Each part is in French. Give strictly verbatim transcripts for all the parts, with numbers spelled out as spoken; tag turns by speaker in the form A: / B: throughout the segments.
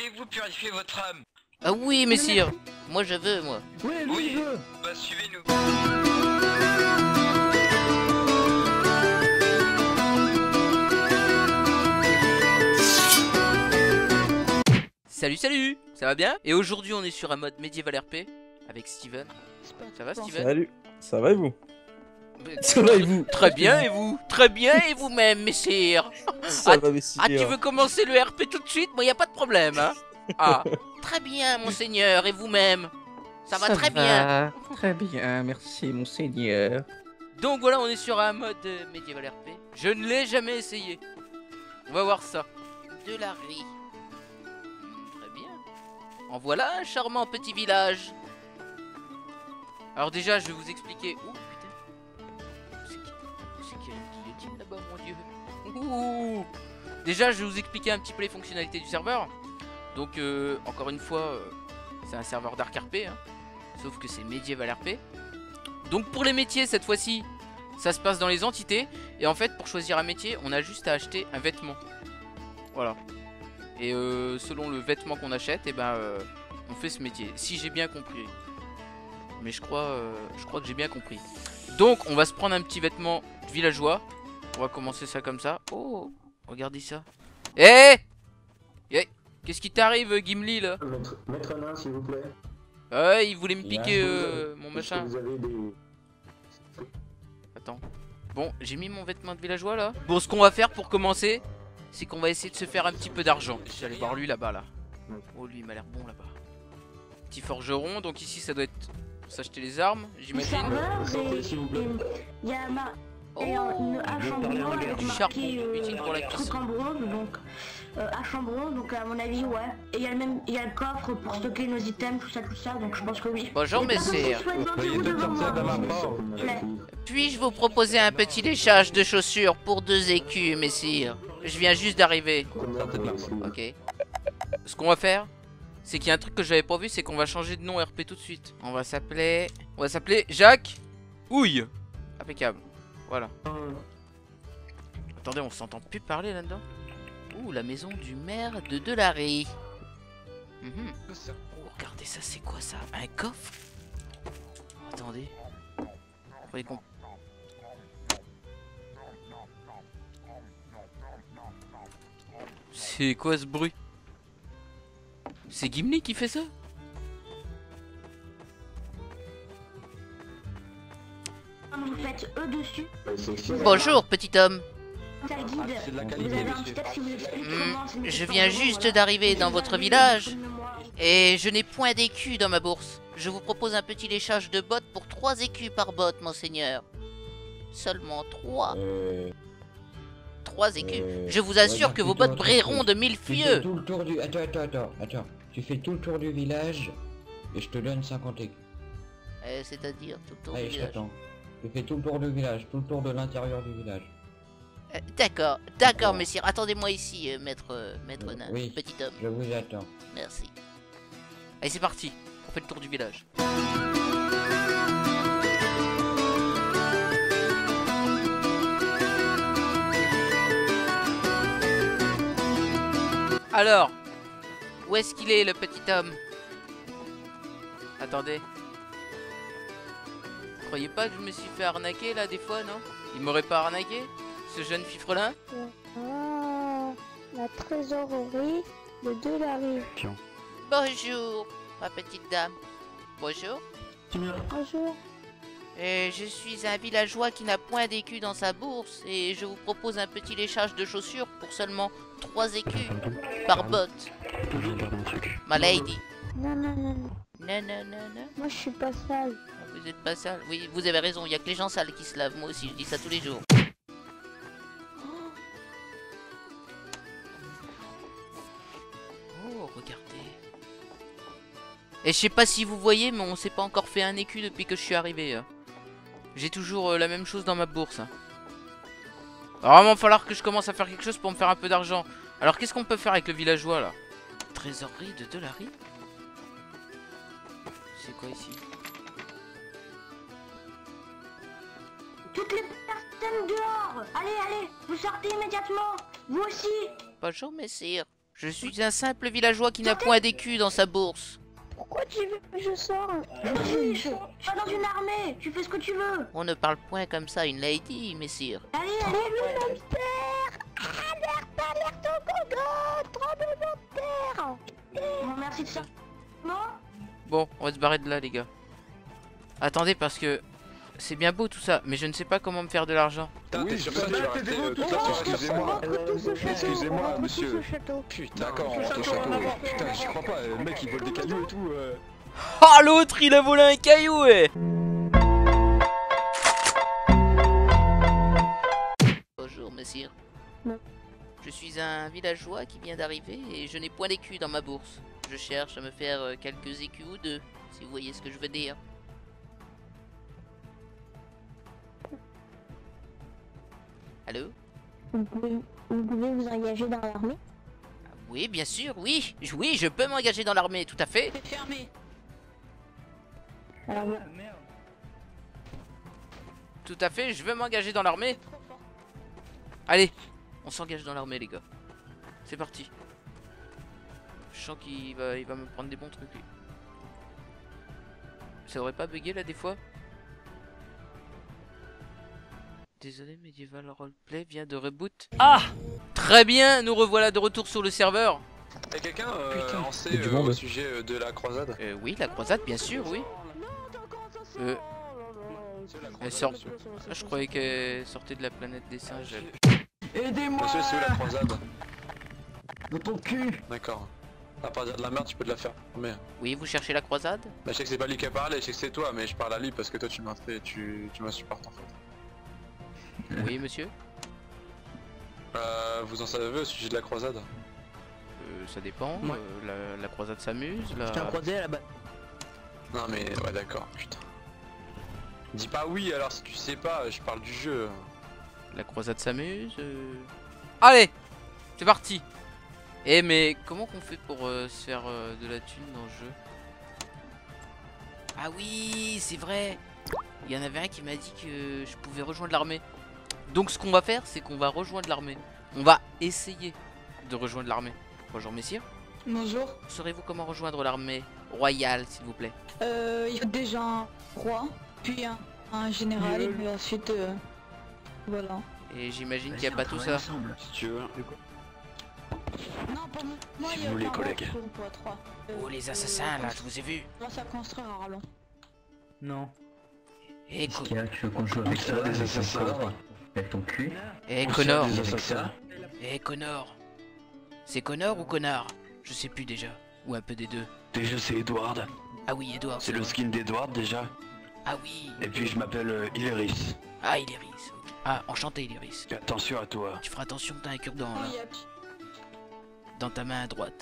A: voulez-vous purifier votre âme?
B: Ah oui, messire. Moi je veux, moi.
C: Oui, lui,
A: Oui.
C: il veut.
A: Bah suivez-nous.
B: Salut, salut. Ça va bien? Et aujourd'hui on est sur un mode médiéval R P avec Steven. Ça va Steven?
D: Salut, ça va et vous?
B: Mais-
D: Ça va et vous?
B: Très bien et vous? Très bien et vous-même, messire?
D: Ça
B: Ah,
D: va, messire.
B: Ah, tu veux commencer le R P tout de suite? Moi, y a pas de problème, hein? Ah, très bien, monseigneur, et vous-même? Ça va très bien.
C: Très bien, merci, monseigneur.
B: Donc voilà, on est sur un mode euh, médiéval R P. Je ne l'ai jamais essayé. On va voir ça. De la riz. Hmm, très bien. En voilà un charmant petit village. Alors déjà, je vais vous expliquer. Ouh, putain. C'est qui C'est qui a une guillotine là-bas, mon dieu? Ouh. Déjà, je vais vous expliquer un petit peu les fonctionnalités du serveur. Donc, euh, encore une fois, euh, c'est un serveur Dark R P, hein, sauf que c'est médiéval R P. Donc, pour les métiers, cette fois-ci, ça se passe dans les entités. Et en fait, pour choisir un métier, on a juste à acheter un vêtement. Voilà. Et euh, selon le vêtement qu'on achète, et ben, euh, on fait ce métier. Si j'ai bien compris. Mais je crois, euh, je crois que j'ai bien compris. Donc, on va se prendre un petit vêtement de villageois. On va commencer ça comme ça. Oh, regardez ça. Eh hey, qu'est-ce qui t'arrive, Gimli, là?
E: Maître, maître nain, s'il vous plaît.
B: Ouais, il voulait me
E: Il y a-
B: piquer euh, mon
E: Est-ce que
B: machin.
E: vous avez des...
B: Attends. Bon, j'ai mis mon vêtement de villageois, là. Bon, ce qu'on va faire pour commencer, c'est qu'on va essayer de se faire un petit peu d'argent. Je vais aller voir lui, là-bas, là. Oh, lui, il m'a l'air bon, là-bas. Petit forgeron, donc ici, ça doit être pour s'acheter les armes, j'imagine.
E: Euh, sortez, s'il vous plaît.
F: Il y a ma...
B: Oh,
F: et un- une hache en
E: parler
F: bronze
E: anglais.
F: avec
B: Du
F: marqué
B: charbon,
F: euh,
B: utile pour la
F: truc
B: cuisson.
F: en bronze, donc euh, hache en bronze, donc à mon avis ouais. Et il y a le même, il y a le coffre pour stocker nos items, tout ça, tout ça, donc je pense que oui.
B: Bonjour,
F: Et par contre,
B: messire.
F: je souhaite vendre devant moi. S'il vous plaît.
B: Puis-je vous proposer un petit léchage de chaussures pour deux écus, messire? Je viens juste d'arriver. Ok. Ce qu'on va faire, c'est qu'il y a un truc que j'avais pas vu, c'est qu'on va changer de nom R P tout de suite. On va s'appeler... On va s'appeler Jacques Houille. Impeccable. Voilà. Attendez, on s'entend plus parler là-dedans. Ouh, la maison du maire de Delary. Mhm. Oh, regardez ça, c'est quoi ça? Un coffre? Attendez. Faudrait qu'on... C'est quoi ce bruit? C'est Gimli qui fait ça?
F: Comme vous faites E dessus,
B: Bonjour, petit homme.
F: ça guide.
C: c'est de la
F: Vous
C: qualité,
F: avez un
C: monsieur.
F: petit texte qui vous explique
B: Hmm,
F: comment c'est une
B: je
F: petite
B: viens
F: forgeron,
B: juste
F: voilà.
B: d'arriver dans
F: Vous
B: votre
F: avez
B: village.
F: un peu de mémoire.
B: Et je n'ai point d'écus dans ma bourse. Je vous propose un petit léchage de bottes pour trois écus par botte, monseigneur. Seulement trois.
G: Euh,
B: Trois écus.
G: euh,
B: Je vous assure
G: ouais,
B: que vos
G: plutôt
B: bottes
G: autre
B: brilleront
G: chose.
B: de mille
G: tu fais
B: feux.
G: tout le tour du... Attends, attends, attends, attends. Tu fais tout le tour du village et je te donne cinquante écus.
B: Euh, C'est-à-dire tout le tour du
G: Allez, je
B: village.
G: t'attends. Tu fais tout le tour du village, tout le tour de l'intérieur du village.
B: Euh, D'accord, d'accord,
G: D'accord.
B: messire. Attendez-moi ici, euh, maître, euh, maître
G: Euh,
B: nain.
G: oui.
B: Petit homme.
G: Je vous attends.
B: Merci. Allez, c'est parti. On fait le tour du village. Alors, où est-ce qu'il est, le petit homme? Attendez. Vous croyez pas que je me suis fait arnaquer là des fois, non? Il m'aurait pas arnaqué, ce jeune fifrelin?
H: Ah, la trésorerie de Delary.
B: Bonjour, ma petite dame. Bonjour.
H: Bonjour.
B: Euh, je suis un villageois qui n'a point d'écus dans sa bourse et je vous propose un petit léchage de chaussures pour seulement trois écus par botte. Ma lady.
H: Non, non, non, non.
B: Non, non, non, non.
H: Moi, je suis pas sale.
B: Vous êtes pas sale. Oui, vous avez raison, il y a que les gens sales qui se lavent. Moi aussi, je dis ça tous les jours. Oh, regardez. Et je sais pas si vous voyez, mais on s'est pas encore fait un écu depuis que je suis arrivé. hein. J'ai toujours euh, la même chose dans ma bourse. hein. Alors, il va falloir que je commence à faire quelque chose pour me faire un peu d'argent. Alors, qu'est-ce qu'on peut faire avec le villageois là? Trésorerie de Delary? C'est quoi ici?
F: Toutes les personnes dehors. Allez, allez, vous sortez immédiatement. Vous aussi.
B: Bonjour, messire. Je suis un simple villageois qui n'a point d'écu dans sa bourse.
H: Pourquoi tu veux que je sors?
F: Vas-y, tu vas dans une armée, tu fais ce que tu veux.
B: On ne parle point comme ça à une lady, messire.
F: Allez, allez,
H: Le hamster! Alerte, alerte au Congo! Tremblement de terre!
F: bon, merci de ça. Non.
B: Bon, on va se barrer de là, les gars. Attendez, parce que c'est bien beau tout ça, mais je ne sais pas comment me faire de l'argent.
A: Putain, t'es sûr que tu vas rester euh, toute la soirée comme ça?
H: On rentre tous au château,
A: Excusez-moi,
H: on rentre
A: monsieur.
H: tous au château.
A: Putain, d'accord, on rentre au château. Putain, j'y crois pas, le mec il vole des cailloux et tout. euh.
B: Oh, l'autre, il a volé un caillou, ouais. Bonjour, messire.
H: Non.
B: Je suis un villageois qui vient d'arriver et je n'ai point d'écus dans ma bourse. Je cherche à me faire euh, quelques écus ou deux, si vous voyez ce que je veux dire. Allô?
H: Vous pouvez, vous pouvez vous engager dans l'armée?
B: Ah, oui, bien sûr, oui. Je- Oui, je peux m'engager dans l'armée, tout à fait.
F: Fermé.
H: Alors, voilà.
B: Tout à fait, je veux m'engager dans l'armée. Allez, on s'engage dans l'armée, les gars. C'est parti. Je sens qu'il va, il va me prendre des bons trucs, lui. Ça aurait pas bugué, là, des fois? Désolé, Medieval Roleplay vient de reboot. Ah! Très bien, nous revoilà de retour sur le serveur.
A: Y'a quelqu'un euh, en sait
C: y a du
A: euh,
C: monde.
A: au sujet euh, de la croisade?
B: Euh, oui, la croisade, bien sûr, oui. Euh, elle sort... Ah, je croyais qu'elle sortait de la planète des singes. elle.
C: Aidez-moi!
A: Monsieur, c'est où la croisade?
C: Dans ton cul!
A: D'accord. À part dire de la merde, tu peux te la faire. Mais
B: Oui, vous cherchez la croisade?
A: bah, je sais que c'est pas lui qui a parlé, je sais que c'est toi, mais je parle à lui parce que toi tu m'as fait, tu, tu m'as supporté en fait.
B: Oui, monsieur.
A: Euh, vous en savez au sujet de la croisade?
B: Euh, ça dépend.
C: Ouais.
B: euh, la, la croisade s'amuse. La...
C: Je t'ai croisé à la base.
A: Non mais ouais d'accord, putain. Dis pas oui alors si tu sais pas, je parle du jeu.
B: La croisade s'amuse. euh. Allez, c'est parti. Eh mais comment qu'on fait pour euh, se faire euh, de la thune dans le jeu? Ah oui, c'est vrai. Il y en avait un qui m'a dit que je pouvais rejoindre l'armée. Donc ce qu'on va faire, c'est qu'on va rejoindre l'armée. On va essayer de rejoindre l'armée. Bonjour messieurs.
D: Bonjour.
B: Saurez-vous comment rejoindre l'armée royale, s'il vous plaît?
D: Euh, il y a déjà un roi, puis un, un général, et ensuite, euh, voilà.
B: Et j'imagine qu'il n'y a pas tout ça.
A: Si tu veux.
D: Non, pas moi, moi
A: Si
D: il y a
A: vous voulez,
D: aucun roi
A: collègue.
D: pour, pour trois. Euh,
B: Oh les
D: euh,
B: assassins là, je vous ai vu.
D: On va se construire un rallon.
C: Non.
B: Eh
I: Qu'est-ce
B: Co-
I: qu'il y a? Tu veux qu'on joue avec ça?
A: des
I: Avec ton
A: assassins.
I: corps? Avec ton cul?
B: eh Connor.
A: Des
I: Avec
A: assassins.
I: ça?
B: Eh Connor. C'est Connor ou Connard? Je sais plus déjà. Ou un peu des deux.
J: Déjà c'est Edward,
B: Ah oui, Edouard.
J: c'est le skin d'Edward déjà.
B: Ah oui.
J: Et puis je m'appelle euh, Ileris.
B: Ah Iléris. ok. Ah, enchanté Iléris.
J: Fais attention à toi.
B: Tu feras attention que t'as un cure-dent
D: Oh,
B: là.
D: il y a-
B: Dans ta main droite.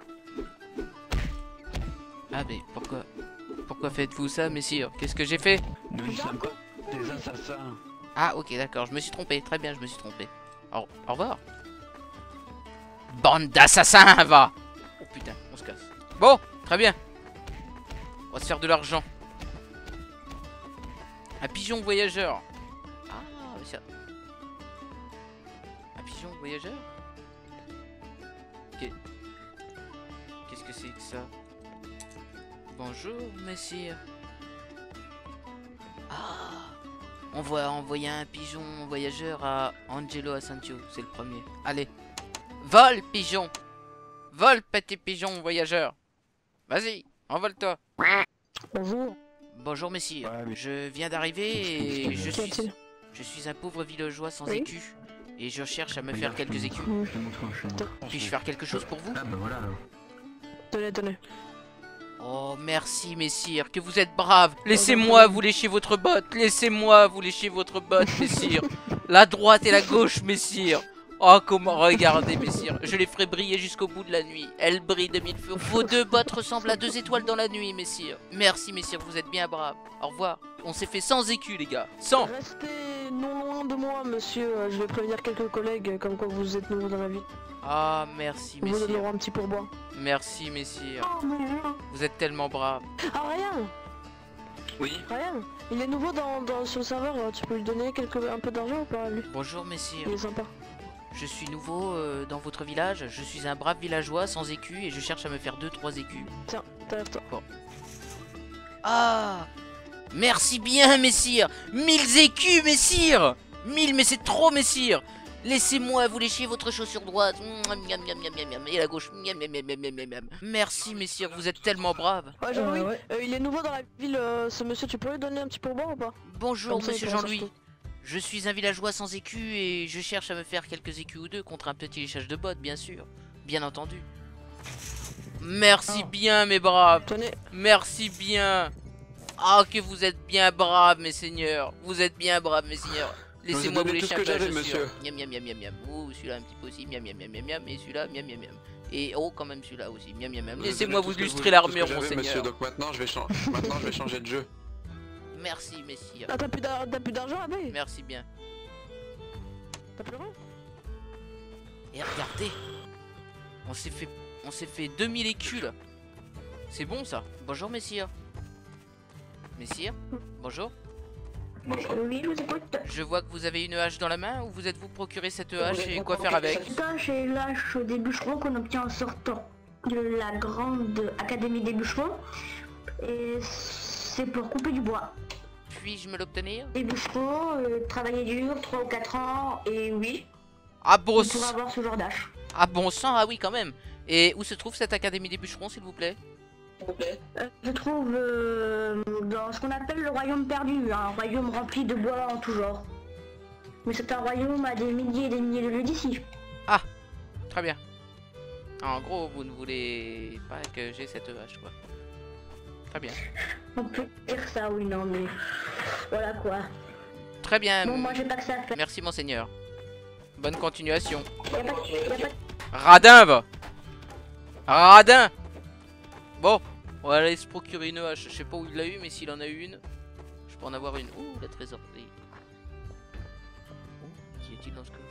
B: Ah mais pourquoi Pourquoi faites-vous ça, messire? Qu'est-ce que j'ai fait?
J: Nous ne sommes pas des assassins.
B: Ah ok, d'accord, je me suis trompé. Très bien, je me suis trompé. Au, au revoir. Bande d'assassins, va. Oh putain, on se casse. Bon, très bien. On va se faire de l'argent. Un pigeon voyageur. Ah, mais ça... Un pigeon voyageur? Ok. Qu'est-ce que c'est que ça? Bonjour, messire. Ah, on va envoyer un pigeon voyageur à Angelo Asensio, c'est le premier. Allez, vole pigeon. Vole petit pigeon voyageur. Vas-y, envole-toi.
H: Bonjour.
B: Bonjour messire,
J: Ouais, mais-
B: je viens d'arriver et je
H: Qu'y
B: suis,
H: a-t-il?
B: je suis un pauvre villageois sans
H: Oui.
B: écus. Et je cherche à me faire
I: Regarde,
B: quelques
I: je te
B: écus.
I: montre- Je te montre un chemin.
B: Puis-je faire quelque chose pour vous?
I: Ah bah voilà.
H: Donnez, donnez.
B: Oh merci messire, que vous êtes brave. Laissez-moi vous lécher votre botte. Laissez-moi vous lécher votre botte, messire. La droite et la gauche, messire. Oh comment, regardez messire, je les ferai briller jusqu'au bout de la nuit. Elles brillent de mille feux. Vos deux bottes ressemblent à deux étoiles dans la nuit, messire. Merci messire, vous êtes bien brave. Au revoir. On s'est fait sans écus les gars. Sans.
K: Restez non loin de moi, monsieur. Euh, Je vais prévenir quelques collègues euh, comme quoi vous êtes nouveau dans la ville.
B: Ah merci
K: Vous
B: messire.
K: donneront un petit pourboire.
B: Merci messire.
K: Oh, mais rien.
B: Vous êtes tellement brave.
K: Ah, rien.
A: Oui.
K: Rien. Il est nouveau dans, dans, sur le serveur. euh, Tu peux lui donner quelques, un peu d'argent ou pas, lui?
B: Bonjour messire.
K: Il est sympa.
B: Je suis nouveau euh, dans votre village. Je suis un brave villageois sans écus et je cherche à me faire deux trois écus.
K: Tiens, t'as toi.
B: Bon. Ah, merci bien, messire. mille écus, messire. mille, mais c'est trop, messire. Laissez-moi vous lécher votre chaussure droite. Miam, miam, miam, miam, miam. Et la gauche. Miam, miam, miam, miam, miam, miam. Merci, messire, vous êtes tellement brave.
K: Ouais, Jean-Louis,
C: Euh, ouais.
K: euh, il est nouveau dans la ville, euh, ce monsieur, tu peux lui donner un petit pourboire ou pas?
B: Bonjour,
K: Comme ça, il
B: monsieur
K: pourra
B: Jean-Louis.
K: s'acheter.
B: Je suis un villageois sans écus et je cherche à me faire quelques écus ou deux contre un petit léchage de bottes, bien sûr. Bien entendu. Merci
K: Ah.
B: bien, mes braves.
K: Tenez,
B: Merci bien. Ah, que vous êtes bien braves, mes seigneurs. Vous êtes bien braves, mes seigneurs.
A: Je vous ai
B: Laissez-moi vous
A: donné tout
B: lécher
A: ce
B: un
A: que
B: peu la
A: j'avais,
B: chaussure.
A: monsieur.
B: Miam, miam, miam, miam, miam. Oh, celui-là un petit peu aussi. Miam, miam, miam, miam, miam. Et celui-là, miam, miam, miam. Et oh, quand même celui-là aussi. Miam, miam, miam.
A: Je vous ai
B: Laissez-moi
A: donné
B: vous
A: tout ce que
B: illustrer
A: tout ce que
B: l'armure, mon
A: j'avais, monsieur,
B: seigneur.
A: donc maintenant je vais changer. Maintenant je vais changer de jeu.
B: Merci, messire.
K: ah, t'as plus d'ar- t'as plus d'argent, abbé?
B: Merci bien.
K: T'as plus rien?
B: Et regardez, on s'est fait, on s'est fait deux mille écus là. C'est bon ça. Bonjour messire. Messire, bonjour.
F: Oui, je vous écoute.
B: Je vois que vous avez une hache dans la main ou vous êtes-vous procuré cette hache et quoi faire avec?
F: Cette hache est l'hache des bûcherons qu'on obtient en sortant de la grande académie des bûcherons. Et c'est pour couper du bois.
B: Puis-je me l'obtenir?
F: Des bûcherons, euh, travailler dur, trois ou quatre ans, et oui,
B: Ah bon
F: on
B: sang.
F: pourra avoir ce genre d'hache.
B: Ah bon sang, ah oui quand même. Et où se trouve cette académie des bûcherons s'il vous plaît?
F: Euh, je trouve euh, dans ce qu'on appelle le royaume perdu, un royaume rempli de bois en tout genre. Mais c'est un royaume à des milliers et des milliers de lieues d'ici.
B: Très bien. En gros, vous ne voulez pas que j'ai cette hache quoi. Très bien.
F: On peut dire ça, oui, non, mais voilà quoi.
B: Très bien.
F: Bon, moi j'ai pas que ça à faire.
B: Merci monseigneur. Bonne continuation.
F: Y a pas, y a pas...
B: Radin va. Radin. Bon, on va aller se procurer une hache. Je sais pas où il l'a eu, mais s'il en a eu une, je peux en avoir une. Ouh, la trésorerie. Oh, qu'y a-t-il dans ce coffre?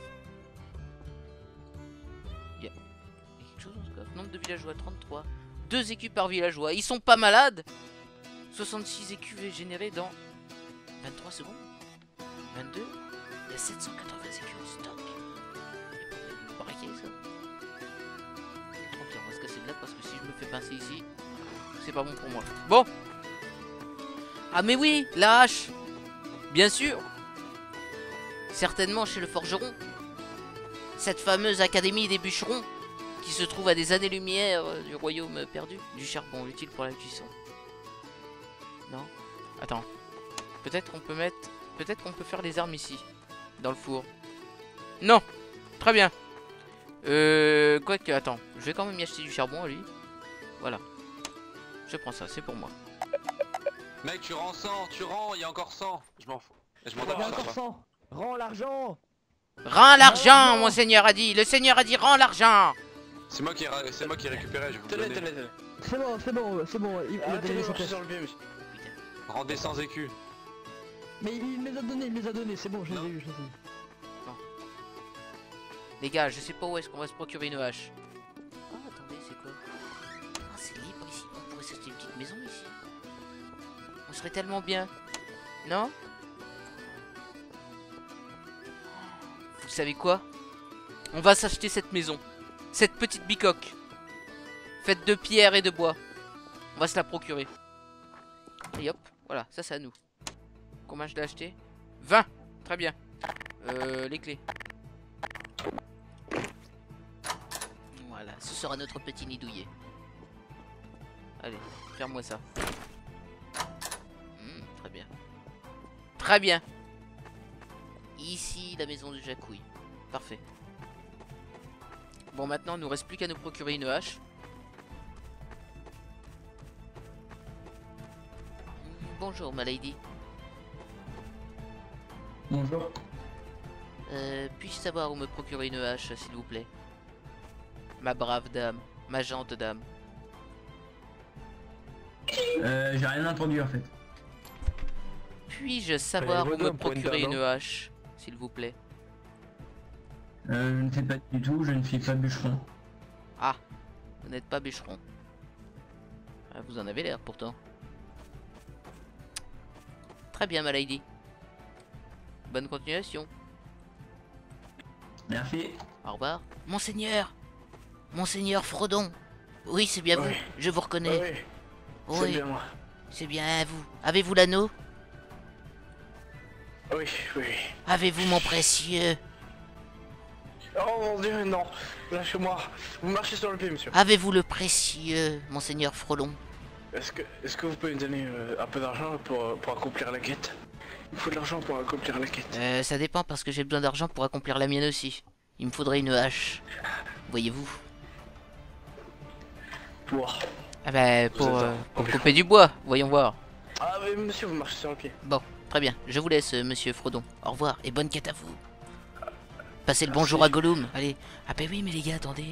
B: Il y a... il y a quelque chose dans ce coffre. Nombre de villageois, trente-trois. deux écus par villageois. Ils sont pas malades. soixante-six écus générés dans vingt-trois secondes. vingt-deux. Il y a sept cent quatre-vingts écus en stock. Il y a pas braqué ça. Ok, on va se casser de là parce que si je me fais pincer ici, c'est pas bon pour moi. Bon. Ah mais oui, la hache. Bien sûr. Certainement chez le forgeron. Cette fameuse académie des bûcherons qui se trouve à des années-lumière du royaume perdu. Du charbon utile pour la cuisson. Non. Attends. Peut-être qu'on peut mettre... Peut-être qu'on peut faire les armes ici. Dans le four. Non. Très bien. Euh... Quoique, attends. Je vais quand même y acheter du charbon à lui. Voilà. Je prends ça, c'est pour moi.
A: Mec, tu rends cent, tu rends, il y a encore cent. Je m'en fous. Je m'en
C: Il y a
A: tape, ça
C: encore
A: va.
C: cent. Rends l'argent.
B: Rends l'argent, mon seigneur a dit. Le seigneur a dit rends l'argent.
A: C'est moi qui ai ra- c'est moi qui ai récupéré, je vais vous le donner.
C: C'est bon, c'est bon, c'est bon. Il, il a donné ses pièces.
A: Rendez cent écus.
C: Mais il, il me les a donnés, il me les a donnés. C'est bon, je les ai eu, je les ai eu.
B: Les gars, je sais pas où est-ce qu'on va se procurer une hache. Oh, attendez, c'est quoi? Ah, c'est libre ici. On pourrait s'acheter une petite maison ici. On serait tellement bien. Non? Vous savez quoi? On va s'acheter cette maison. Cette petite bicoque. Faite de pierre et de bois. On va se la procurer. Et hop, voilà, ça c'est à nous. Combien je l'ai acheté? vingt. Très bien. Euh, les clés. Voilà, ce sera notre petit nid douillet. Allez, ferme-moi ça. Mmh, très bien. Très bien. Ici, la maison de Jacouille. Parfait. Bon, maintenant, il nous reste plus qu'à nous procurer une hache. Bonjour, ma lady.
G: Bonjour.
B: Euh, puis-je savoir où me procurer une hache, s'il vous plaît? Ma brave dame, ma gente dame.
I: Euh, j'ai rien entendu en fait.
B: Puis-je savoir où me
J: bonhomme pour une
B: procurer
J: dame,
B: une
J: hein.
B: hache, s'il vous plaît?
I: Euh, je ne sais pas du tout, je ne suis pas bûcheron.
B: Ah, vous n'êtes pas bûcheron. Ah, vous en avez l'air pourtant. Très bien, ma lady. Bonne continuation.
I: Merci.
B: Au revoir. Monseigneur. Monseigneur Frodon. Oui, c'est bien vous.
J: Oui.
B: Je vous reconnais.
J: Oui,
B: Oui,
J: c'est bien moi.
B: c'est bien vous. Avez-vous l'anneau?
J: Oui, oui.
B: Avez-vous mon précieux?
J: Oh mon dieu, non. Lâchez-moi. Vous marchez sur le pied, monsieur.
B: Avez-vous le précieux, Monseigneur Frolon?
J: Est-ce que, est-ce que vous pouvez me donner euh, un peu d'argent pour, pour accomplir la quête? Il faut de l'argent pour accomplir la quête.
B: Euh, ça dépend parce que j'ai besoin d'argent pour accomplir la mienne aussi. Il me faudrait une hache. Voyez-vous?
J: Pour.
B: Ah bah,
J: Vous
B: pour,
J: êtes
B: euh,
J: un-
B: pour couper du bois, voyons voir.
J: Ah mais monsieur, vous marchez sur le pied.
B: Bon, très bien. Je vous laisse, euh, monsieur Frodon. Au revoir et bonne quête à vous. Passez le
J: Merci.
B: bonjour à Gollum. Allez. Ah bah oui, mais les gars, attendez.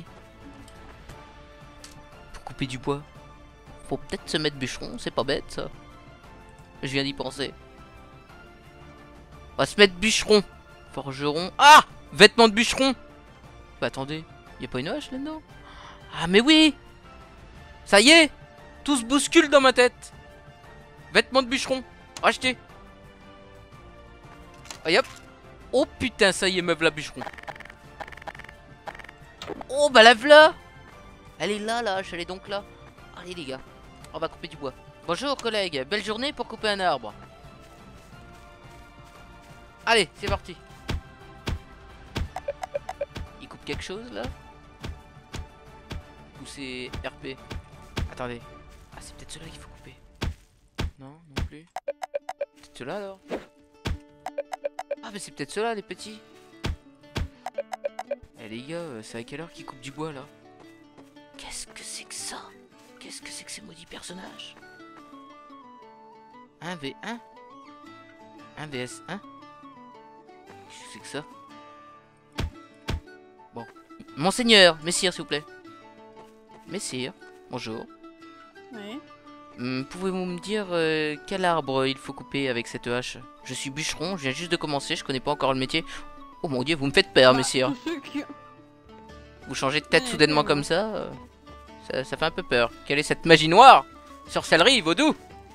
B: Pour couper du bois, faut peut-être se mettre bûcheron, c'est pas bête ça. Je viens d'y penser. On va se mettre bûcheron. Forgeron. Ah! Vêtements de bûcheron. Bah attendez, y a pas une hache là-dedans? Ah mais oui! Ça y est! Tout se bouscule dans ma tête. Vêtements de bûcheron. Acheté. Allez hop. Oh putain, ça y est, meuf la bûcheron. Oh bah la v'là. Elle est là, la hache, elle est donc là. Allez les gars, on va couper du bois. Bonjour collègues, belle journée pour couper un arbre. Allez, c'est parti. Il coupe quelque chose là? Ou c'est R P? Attendez. Ah, c'est peut-être cela qu'il faut couper. Non, non plus. Peut-être cela alors? Ah, mais c'est peut-être cela les petits. Eh les gars, euh, c'est à quelle heure qu'ils coupent du bois là? Qu'est-ce que c'est que ça? Qu'est-ce que c'est que ces maudits personnages? un v un un v s un. Qu'est-ce que c'est que ça? Bon. Monseigneur, messire s'il vous plaît. Messire, bonjour.
K: Oui.
B: Hum, Pouvez-vous me dire euh, quel arbre il faut couper avec cette hache? Je suis bûcheron, je viens juste de commencer, je connais pas encore le métier. Oh mon dieu, vous me faites peur,
K: Bah,
B: messire.
K: tous ceux qui-
B: Vous changez de tête
K: Ouais,
B: soudainement
K: ouais.
B: comme ça, euh, ça, ça fait un peu peur. Quelle est cette magie noire? Sorcellerie, vaudou?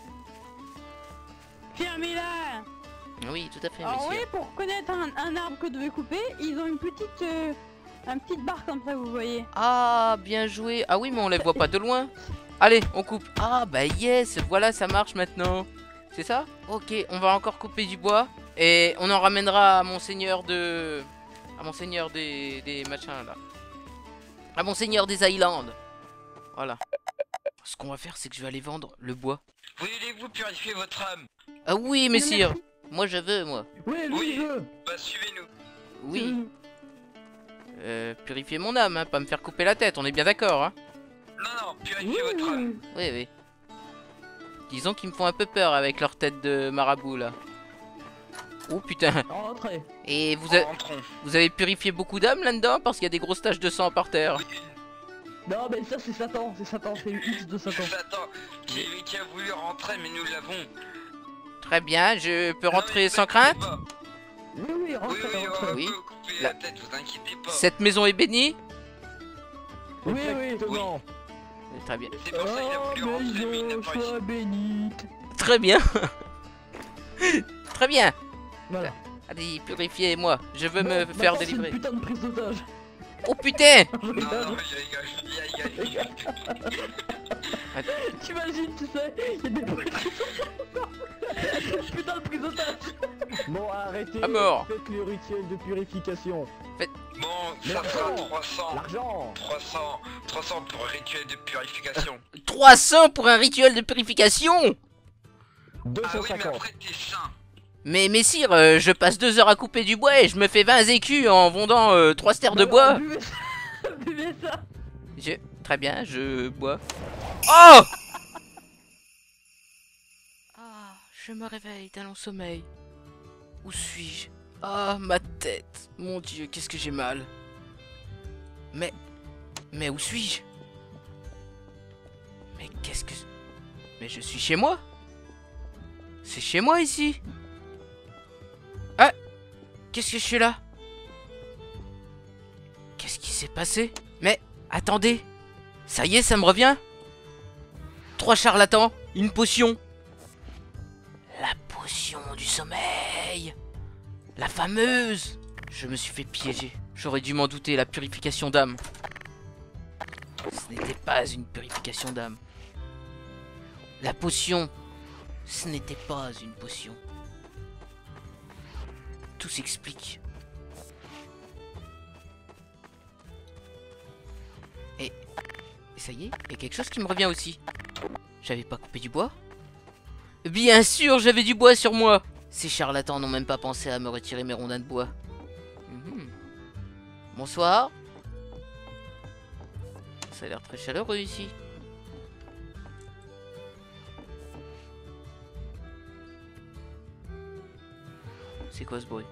K: Pierre Mila.
B: Oui, tout à fait,
K: Alors oui,
B: messire.
K: pour reconnaître un, un arbre que vous devez couper, ils ont une petite, euh, un petite barre comme ça, vous voyez.
B: Ah, bien joué. Ah oui, mais on les voit pas de loin. Allez, on coupe. Ah, bah yes, voilà, ça marche maintenant. C'est ça? Ok, on va encore couper du bois. Et on en ramènera à Monseigneur de... À Monseigneur des, des machins, là. À Monseigneur des Islands. Voilà. Ce qu'on va faire, c'est que je vais aller vendre le bois.
L: Voulez-vous purifier votre âme?
B: Ah oui, messire. Moi, je veux, moi.
C: Oui, lui,
L: Oui.
C: il veut.
L: Bah suivez-nous.
B: Oui. Euh, purifier mon âme, hein, pas me faire couper la tête, on est bien d'accord, hein.
L: Non, non, purifiez votre âme.
B: Oui, oui. Disons qu'ils me font un peu peur avec leur tête de marabout, là. Oh putain.
C: Rentrez.
B: Et vous, a-
L: Rentrons.
B: vous avez purifié beaucoup d'âmes là-dedans? Parce qu'il y a des grosses taches de sang par terre.
C: Non, mais ça, c'est Satan. C'est Satan. C'est le X de Satan.
L: Satan, qui, qui a voulu rentrer, mais nous l'avons.
B: Très bien, je peux
L: Non,
B: rentrer
L: mais
B: sans
L: vous
B: crainte?
L: inquiétez pas.
C: Oui, oui,
L: Oui,
C: rentrez,
L: oui, on
C: rentrez.
B: Oui.
L: peut couper
B: La-
L: la tête, vous inquiétez pas.
B: Cette maison est bénie?
C: Oui, oui.
E: Exactement.
B: Très bien.
L: C'est pour ça qu'il a
C: Oh,
L: voulu rentrer, mais il n'a
C: maison,
L: pas réussi.
C: sois bénite.
B: Très bien. Très bien.
C: Voilà.
B: Allez, purifiez-moi. Je veux
C: Bon,
B: me
C: maintenant,
B: faire
C: c'est
B: délivrer.
C: une putain de prise d'otage.
B: Oh putain.
C: Je
L: Non,
C: rigole.
L: non, aïe, aïe, aïe, aïe, aïe.
C: T'imagines, tu sais, il y a des bruits. Putain de prise d'otage.
E: Bon, arrêtez.
B: À mort.
E: Faites le rituel de purification.
L: Bon, ça
E: Mais
L: fera
E: non.
L: trois cents.
E: L'argent.
L: trois cents. trois cents pour un rituel de purification.
B: trois cents pour un rituel de purification?
L: Ah oui, mais
E: deux cent cinquante.
L: après t'es sain.
B: Mais messire, euh, je passe deux heures à couper du bois et je me fais vingt écus en vendant euh, trois stères de bois.
C: Buvez ça. Buvez ça.
B: Je... Très bien, je bois. Oh! Ah, je me réveille d'un long sommeil. Où suis-je? Ah, ma tête. Mon Dieu, qu'est-ce que j'ai mal. Mais... Mais où suis-je? Mais qu'est-ce que... Mais je suis chez moi? C'est chez moi ici? Ah! Qu'est-ce que je suis là? Qu'est-ce qui s'est passé? Mais... Attendez! Ça y est, ça me revient? Trois charlatans, une potion. La potion du sommeil. La fameuse. Je me suis fait piéger. J'aurais dû m'en douter, la purification d'âme. Ce n'était pas une purification d'âme. La potion, ce n'était pas une potion. Tout s'explique. Et... et ça y est, il y a quelque chose qui me revient aussi. J'avais pas coupé du bois? Bien sûr, j'avais du bois sur moi. Ces charlatans n'ont même pas pensé à me retirer mes rondins de bois. Mmh. Bonsoir. Ça a l'air très chaleureux ici. C'est quoi ce bruit?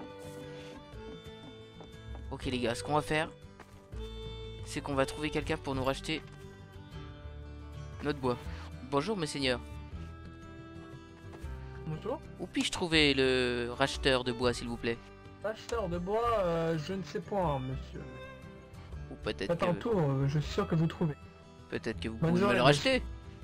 B: Ok les gars, ce qu'on va faire, c'est qu'on va trouver quelqu'un pour nous racheter notre bois. Bonjour mes seigneurs.
C: Bonjour.
B: Où puis-je trouver le racheteur de bois s'il vous plaît?
C: Acheteur de bois, euh, je ne sais point, monsieur.
B: Ou peut-être
C: Faites un
B: que...
C: tour, euh, je suis sûr que vous trouvez.
B: Peut-être que vous
C: Bonne
B: pouvez me
C: journée,
B: le racheter.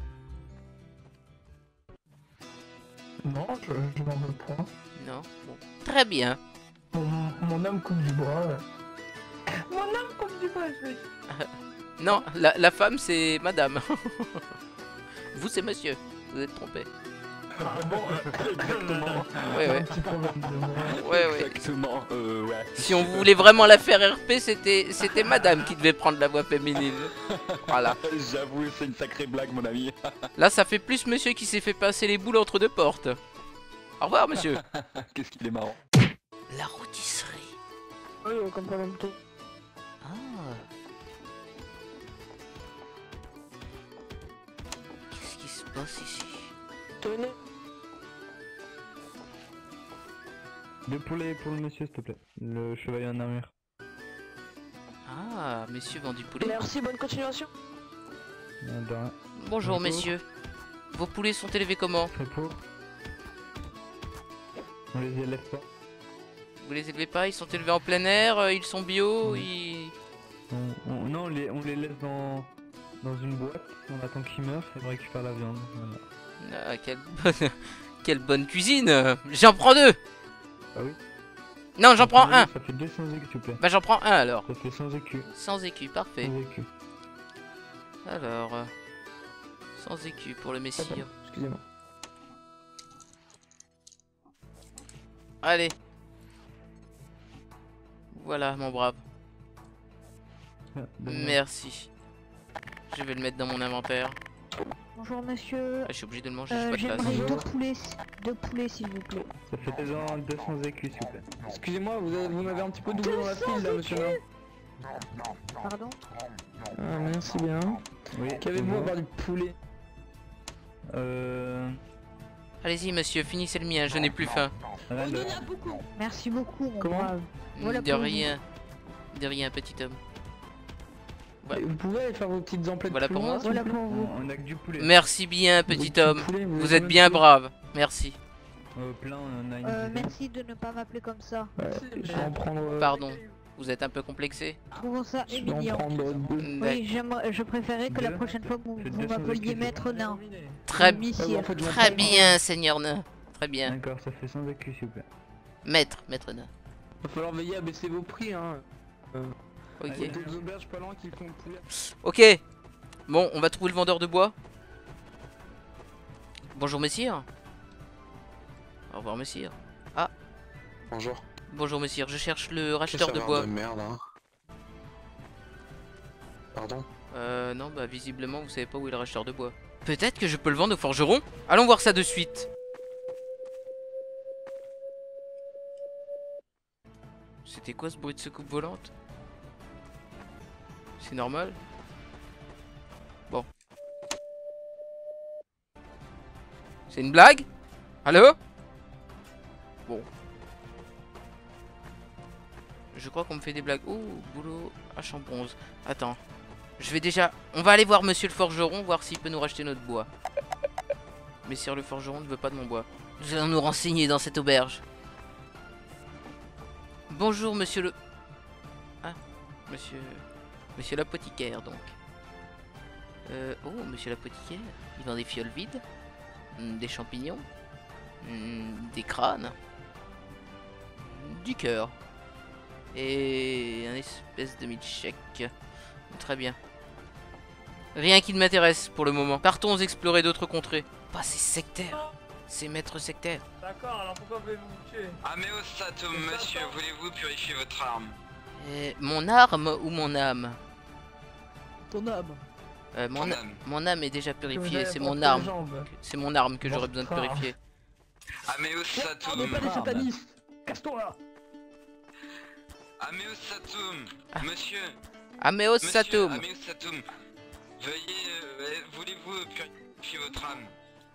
C: Non, je, je n'en veux point.
B: Non. Bon. Très bien.
C: Mon, mon homme coupe du bois. euh. Mon homme coupe du bois, je vais.
B: Non, la, la femme c'est madame. Vous c'est monsieur. Vous êtes trompé.
C: Bon, euh, exactement.
B: Ouais, ouais.
C: Un petit problème de moi.
B: Ouais, ouais.
A: Exactement, euh, ouais.
B: Si on voulait vraiment la faire R P, c'était c'était madame qui devait prendre la voix féminine. Voilà.
A: J'avoue, c'est une sacrée blague, mon ami.
B: Là, ça fait plus monsieur qui s'est fait passer les boules entre deux portes. Au revoir, monsieur.
A: Qu'est-ce qu'il est marrant.
B: La rôtisserie.
K: Oui, comme pas même temps.
B: Ah. Qu'est-ce qui se passe ici?
K: Tenez.
E: Deux poulets pour le monsieur, s'il te plaît. Le chevalier en armure.
B: Ah, messieurs vendent du poulet.
K: Merci, bonne continuation.
E: Euh, de rien.
B: Bonjour,
E: Bonjour.
B: messieurs. Vos poulets sont élevés comment?
E: Très pour. On les élève pas.
B: Vous les élevez pas? Ils sont élevés en plein air? euh, Ils sont bio?
E: Oui.
B: Ils...
E: On, on- non, on les, on les laisse dans, dans une boîte. On attend qu'ils meurent et on récupère la viande. Voilà.
B: Ah, quelle bonne... quelle bonne cuisine. J'en prends deux.
E: Ah oui.
B: Non, j'en prends un.
E: Ça fait deux cents écus, s'il te plaît.
B: Bah j'en prends un alors.
E: Ça fait cent écus.
B: Sans écus, parfait.
E: cent écus.
B: Alors... euh, sans écus pour le messire.
C: Attends, excusez-moi.
B: Allez. Voilà, mon brave.
E: Ah, de rien.
B: Merci. Je vais le mettre dans mon inventaire.
H: Bonjour monsieur.
B: Ah, je suis obligé de le manger,
H: Euh,
B: j'ai pas de
H: J'aimerais
B: place.
H: deux poulets, deux poulets s'il vous plaît.
E: Ça fait deux cents deux cents écus, s'il vous plaît.
C: Excusez-moi, vous, avez- vous m'avez un petit peu doublé dans la file là, monsieur là.
H: Pardon?
C: Ah, merci bien.
E: Oui.
C: Qu'avez-vous à
E: bonjour.
C: part du poulet?
E: Euh...
B: Allez-y, monsieur, finissez le mien, je n'ai plus faim.
E: rien de-
H: Merci beaucoup mon
C: Comment?
H: brave. Voilà
B: de
H: pour
B: rien. De rien, petit homme. Ouais.
C: Vous pouvez aller faire vos petites emplettes
B: Voilà
C: plus
B: pour
C: loin,
B: moi.
C: s'il vous
H: Voilà
C: plaît
H: pour vous.
E: On, on a que du poulet.
B: Merci bien,
C: Vos
B: petit
C: petits
B: homme.
C: poulets,
B: Vous
C: avez
B: êtes bien
C: combien de
B: brave. Merci.
E: Euh, plein, on a une
H: Euh,
E: dizaine.
H: merci de ne pas m'appeler comme ça.
C: poules? Ouais, je vais en prendre... euh,
B: Pardon. Vous êtes un peu complexé?
H: Trouvons ça
C: Je vais en
H: humiliant.
C: prendre deux.
H: Oui, j'aimerais, je préférais que la
E: Deux.
H: prochaine fois vous,
E: C'est
H: vous
E: deux cents
H: m'appeliez
E: écus.
H: maître nain.
B: Très,
C: Ouais,
H: Missile.
C: en fait, je m'en
B: très
C: prends-
B: bien, seigneur nain. Très bien.
E: D'accord, ça fait cent écus, s'il vous plaît.
B: Maître, maître nain.
C: Va falloir veiller à baisser vos prix, hein. Euh,
B: Ok.
C: Il y a d'autres auberges pas loin qui font le poulet.
B: Ok. Bon, on va trouver le vendeur de bois. Bonjour, messire. Au revoir, messire. Ah,
A: Bonjour.
B: bonjour, messire. Je cherche le
A: Quel
B: racheteur de
A: serveur
B: bois.
A: de merde, hein. Pardon.
B: Euh, non, bah, visiblement, vous savez pas où est le racheteur de bois. Peut-être que je peux le vendre au forgeron. Allons voir ça de suite. C'était quoi ce bruit de secoupe volante? C'est normal? Bon. C'est une blague? Allô? Bon. Je crois qu'on me fait des blagues. Oh, boulot à Chambronze. Attends. Je vais déjà... On va aller voir monsieur le forgeron, voir s'il peut nous racheter notre bois. Messire le forgeron ne veut pas de mon bois. Nous allons nous renseigner dans cette auberge. Bonjour monsieur le... Ah, monsieur... Monsieur l'apothicaire donc. Euh... Oh, monsieur l'apothicaire. Il vend des fioles vides. Hmm, des champignons. Hmm, des crânes. Du cœur. Et un espèce de milkshake. Très bien. Rien qui ne m'intéresse pour le moment. Partons explorer d'autres contrées. Pas ces sectaires. Ces maîtres sectaires.
E: D'accord, alors pourquoi voulez-vous me tuer?
A: Améo Sato, monsieur, voulez-vous purifier votre arme?
B: Euh, mon arme ou mon âme?
C: Ton âme.
B: Euh, mon,
A: Ton
B: a-
A: âme.
B: mon âme est déjà
E: Que
B: purifiée,
E: vous
B: c'est
E: avez
B: mon
E: porté
B: arme.
E: les jambes.
B: C'est mon arme que
E: Bon,
B: j'aurais besoin de
E: pas.
B: purifier.
A: Améo Sato,
C: On n'est pas des satanistes. Casse-toi là.
A: Améo Sato,
B: Ah.
A: monsieur,
B: Améo
A: monsieur,
B: Satum.
A: Améo Sato, veuillez, euh, voulez-vous purifier votre âme?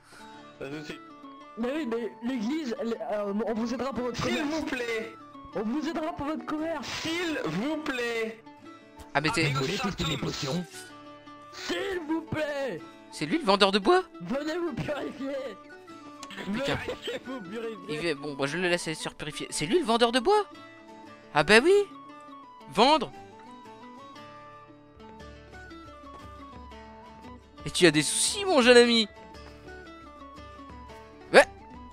C: Mais oui, mais l'église, elle- euh, on vous aidera pour votre
J: S'il
C: commerce.
J: vous plaît.
C: On vous aidera pour votre commerce.
J: S'il vous plaît.
B: Ah mais t'es-
A: Améo
C: voulez tester
A: Sato,
C: mes potions? S'il vous plaît.
B: c'est lui le vendeur de bois?
C: Venez vous purifier.
B: Putain.
C: Venez vous purifier.
B: Il fait... Bon, bah, je le laisse aller se purifier. C'est lui le vendeur de bois? Ah bah oui. Vendre. Et tu as des soucis, mon jeune ami? Ouais.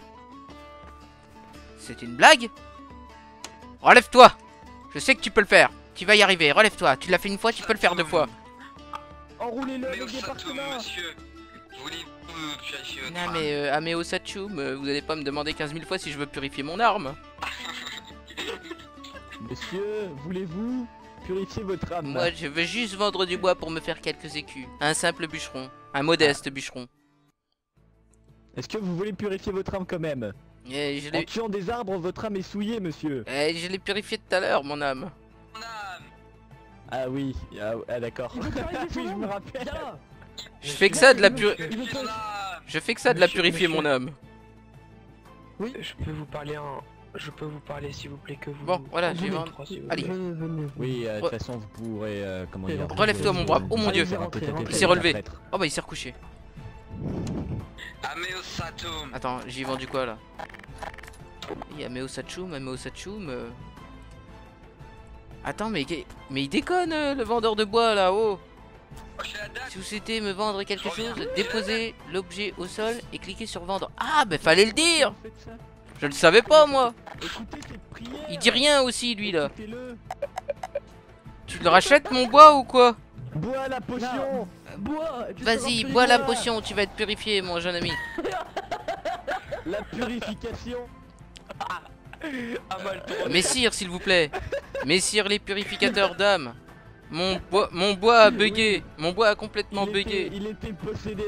B: C'est une blague? Relève-toi. Je sais que tu peux le faire. Tu vas y arriver. Relève-toi. Tu l'as fait une fois, tu peux le faire deux fois.
C: Enroulez-le
A: Améo
C: avec des
A: Sato,
C: parchemins.
A: monsieur, voulez-vous purifier votre
B: Non
A: âme?
B: mais euh, Améo Sachum, euh, vous allez pas me demander quinze mille fois si je veux purifier mon arme.
C: Monsieur, voulez-vous purifier votre âme?
B: Moi je veux juste vendre du bois pour me faire quelques écus. Un simple bûcheron. Un modeste bûcheron.
C: Est-ce que vous voulez purifier votre âme quand même?
B: Et je
C: En
B: l'ai
C: tuant des arbres, votre âme est souillée, monsieur.
B: eh, je l'ai purifié tout à l'heure, mon âme.
A: Mon âme.
C: Ah oui, ah, ah, d'accord. Oui, je me rappelle.
B: Je fais que ça de la pur...
A: Mon âme.
B: Je fais que ça de la
I: Monsieur,
B: purifier
I: monsieur.
B: mon âme.
I: Je peux vous parler en... Je peux vous parler s'il vous plaît que vous...
B: Bon, voilà, je vais
I: Venez,
B: vendre.
I: trois, s'il vous
B: Allez.
I: plaît.
C: Oui, euh, de
B: Re-
C: toute façon, vous pourrez, euh, comment dire...
B: Relève-toi, mon brave. Oh mon dieu. Il s'est relevé. Oh bah il s'est recouché.
A: Améo Sato.
B: Attends, j'ai vendu quoi là? Oui, Améo Sachum, Améo Sachum. euh. Attends, mais, mais il déconne euh, le vendeur de bois là, oh. Si vous souhaitez me vendre quelque chose, déposez l'objet au sol et cliquez sur vendre. Ah bah fallait le dire. Je le savais pas moi. Il dit rien aussi lui là. Tu le rachètes mon bois ou quoi?
C: Bois la potion. Bois.
B: Vas-y, bois la potion, tu vas être purifié mon jeune ami.
C: La purification.
B: Messire s'il vous plaît. Messire les purificateurs d'âme. Mon bois, mon bois a bugué. Mon bois a complètement
C: il
B: bugué.
C: Était, il était possédé.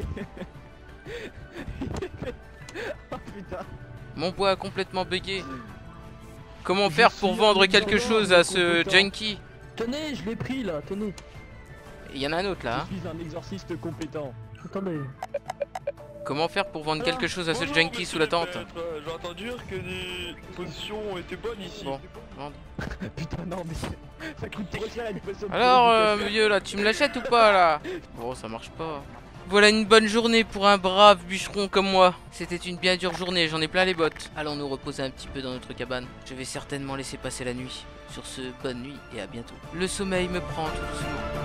C: Oh putain.
B: Mon bois a complètement bugué. Comment faire pour vendre quelque chose à ce junkie?
C: Tenez, je l'ai pris là, tenez.
B: Il y en a un autre là. hein.
C: Je suis un exorciste compétent. Attendez.
B: Comment faire pour vendre quelque chose à ce junkie sous la tente?
L: J'ai entendu dire que les positions étaient bonnes ici.
B: Bon, vendre.
C: Putain non mais ça coûte trop cher une potion de
B: Alors euh,
C: purification.
B: vieux là, tu me l'achètes ou pas là? Bon, ça marche pas. Voilà une bonne journée pour un brave bûcheron comme moi. C'était une bien dure journée, j'en ai plein les bottes. Allons nous reposer un petit peu dans notre cabane. Je vais certainement laisser passer la nuit. Sur ce, bonne nuit et à bientôt. Le sommeil me prend tout doucement.